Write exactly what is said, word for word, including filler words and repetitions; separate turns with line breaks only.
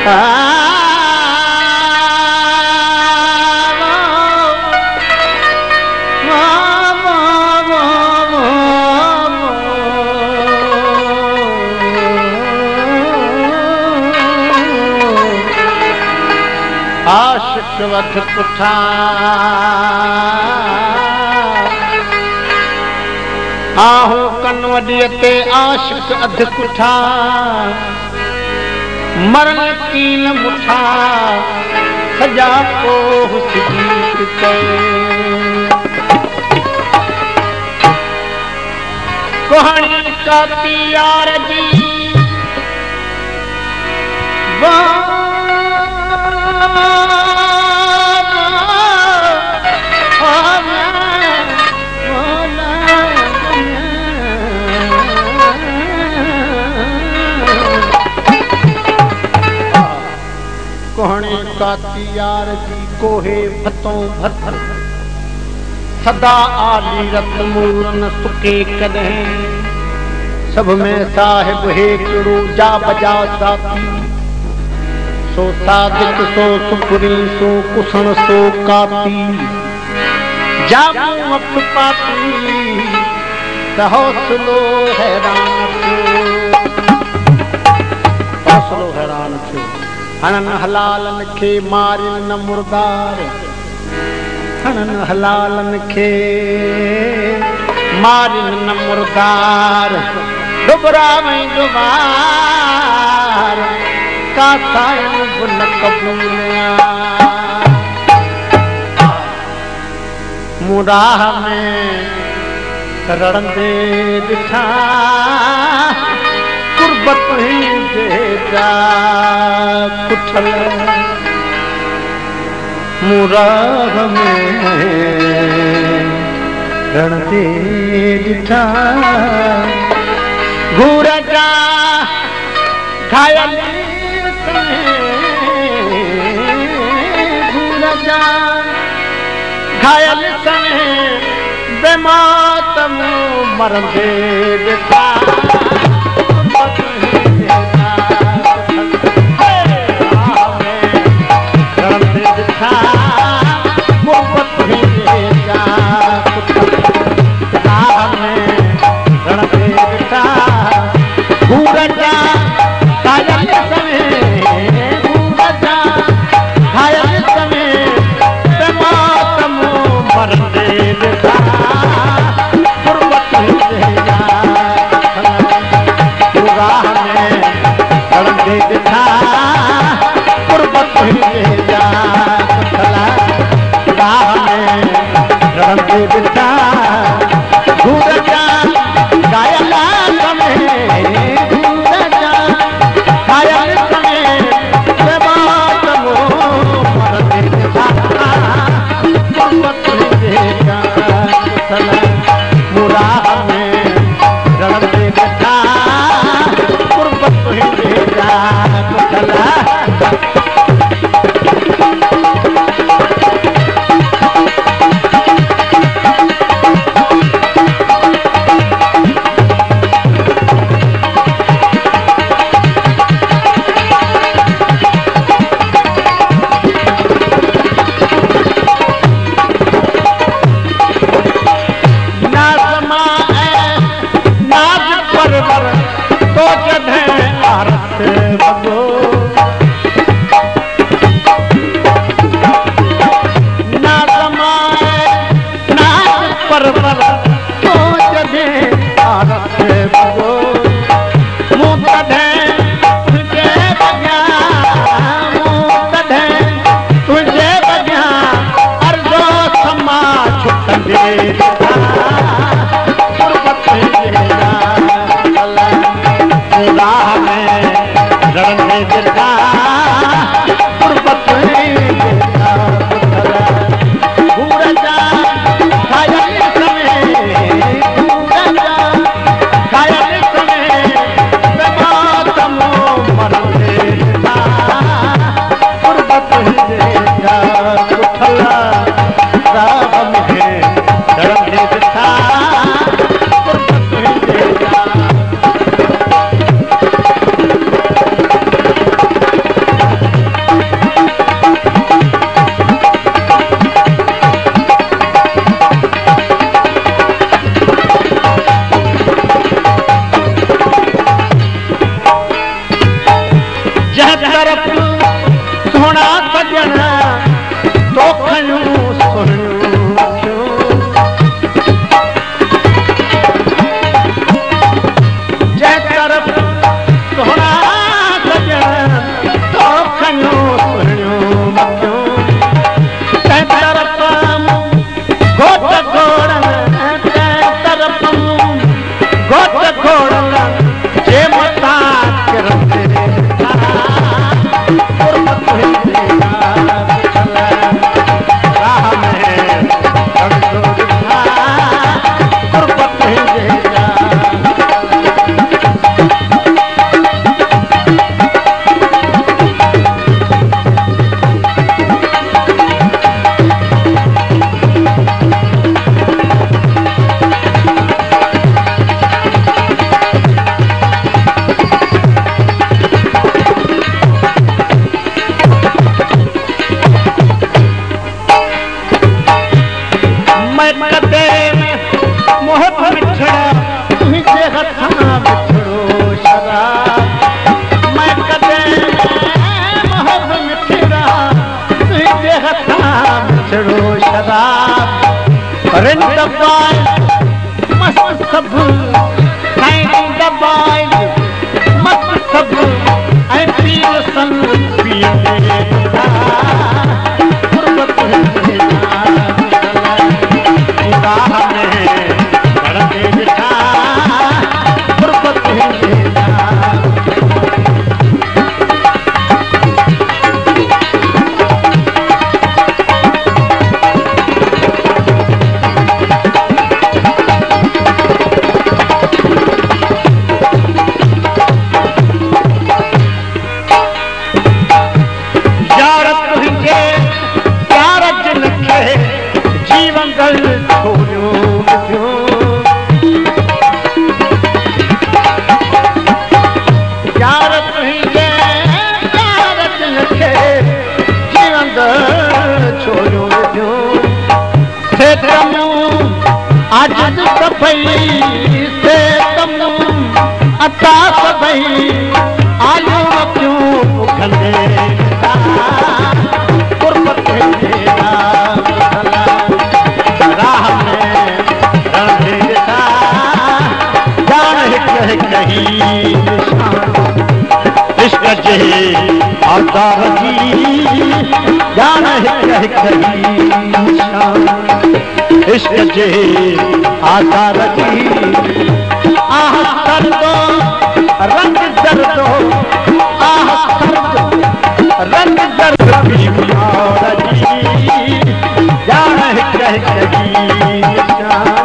आशिक वध पुठा आहू कन वॾीअ ते आशिक अध पुठा मरण कीन मुठा सजा को हुस्दीक कए कहानी काती यार जी कोहणे काती यार जी कोहे भतों भत सदा आली रत मूरन सुके कदें सब में साहिब है किड़ो जा बजा साथी सो सादिक सो सुपुरी सो कुसण सो काती जाबू अख पाती त हौसलो हैरान थियो हौसलो हैरान थियो हनन हलालन खे मारिन न मुर्दार हनन हलालन खे मारिन न मुर्दार डुबरा में डुबार कासायन बुन कबूलिया मुराह में रड़ंदे दिठा कुर्बत ही जेजा कुठल मुराह में रड़ंदे दिठा घूर जा घायल घूर जा घायल सने बेमातम मरंदे दिठा गोट घोड़ल जे मता करते गुरबत हिंदे राह में कमजोर था गुरबत हिंदे रिन दबाए मस्त सब ऐं दबाए मस्त सब ऐं पीर सन पीअंदे गुरबत हिंदे राह में बढ़ंदे ॾिठा गुरबत हिंदे आज सभई से तमू अता सभई आलू क्यों पुखंदे गुरबत हिंदे राह में रहंदे ॾिठा जान हिक हिक ही इश्क जे आज़ार जी जान हिक हिक ही इश्क जे आज़ार जी आह सर्दो रंग दर्दो आह सर्द रंग दर्द भी प्यार जी जान हिक हिक जी